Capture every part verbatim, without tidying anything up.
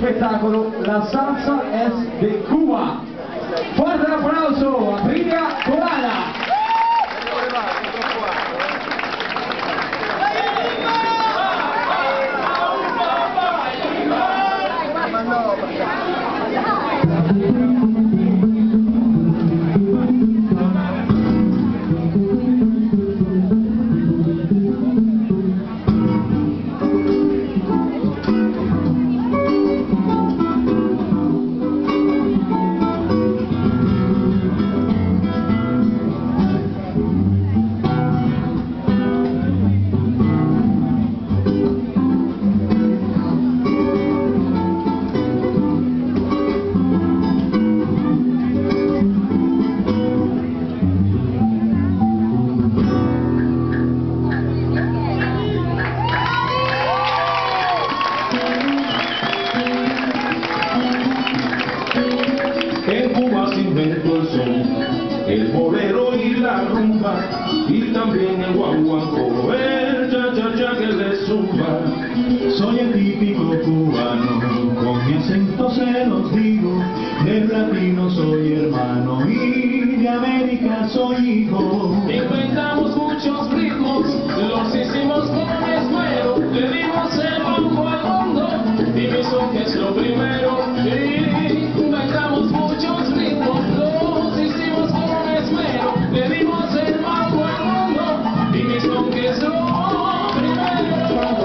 espectáculo La Salsa es de Cuba. Fuerte aplauso a Priya Colada. El bolero y la rumba, y también el guaguancó, el cha-cha-cha que le zumba. Soy el típico cubano, con mi acento se los digo, del latino soy hermano y de América soy hijo. Inventamos muchos ritmos, los hicimos con esmero, le dimos el rumbo al mundo, y mi son que es lo primero. Inventamos muchos ritmos, los hicimos con esmero, le dimos el mambo al mundo, y mi son que es lo primero.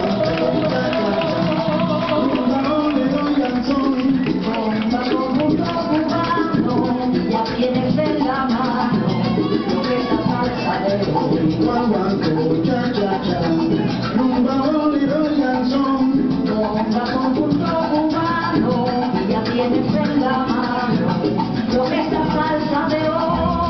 Ya tienes en la mano lo que es la salsa de Guaguancó, cha-cha-cha, rumba, bolero y danzón. bomba con punto cubano, ya tienes en la mano lo que es la salsa de hoy.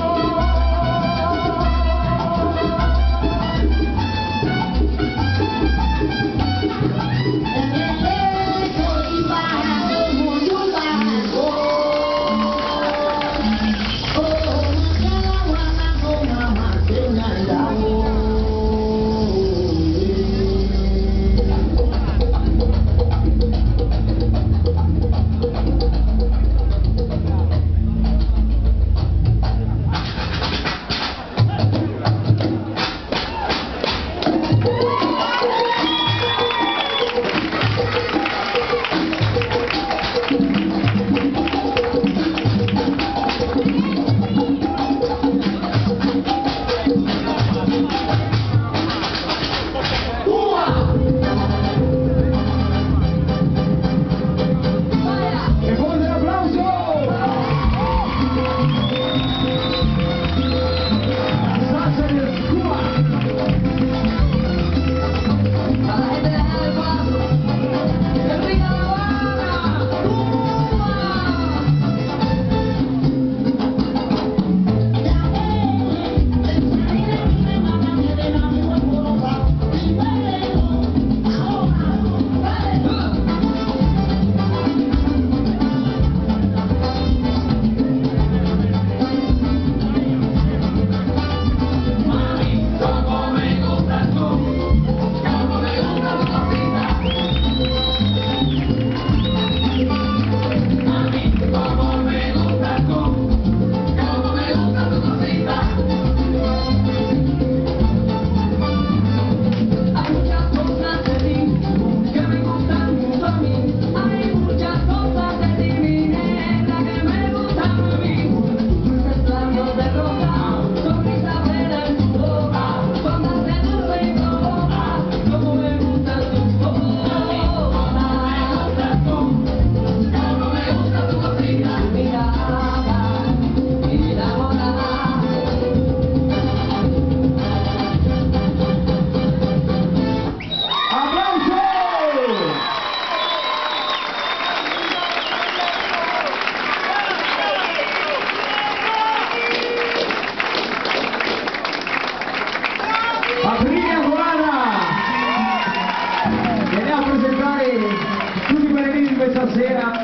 Stasera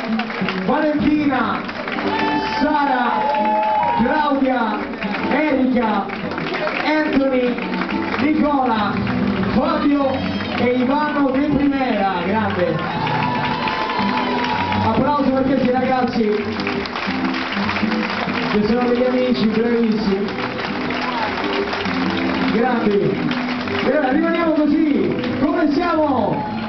Valentina, Sara, Claudia, Erika, Anthony, Nicola, Fabio e Ivano de Primera. Grande. ragazzi, che sono degli amici bravissimi, grandi. E allora rimaniamo così, come siamo?